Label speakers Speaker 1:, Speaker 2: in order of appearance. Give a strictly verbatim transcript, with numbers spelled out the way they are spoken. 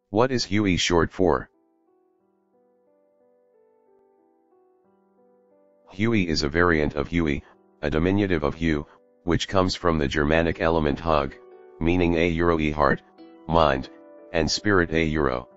Speaker 1: What is Huey short for? Huey is a variant of Huey, a diminutive of Hugh, which comes from the Germanic element hug, meaning a euro e heart, mind, and spirit a euro.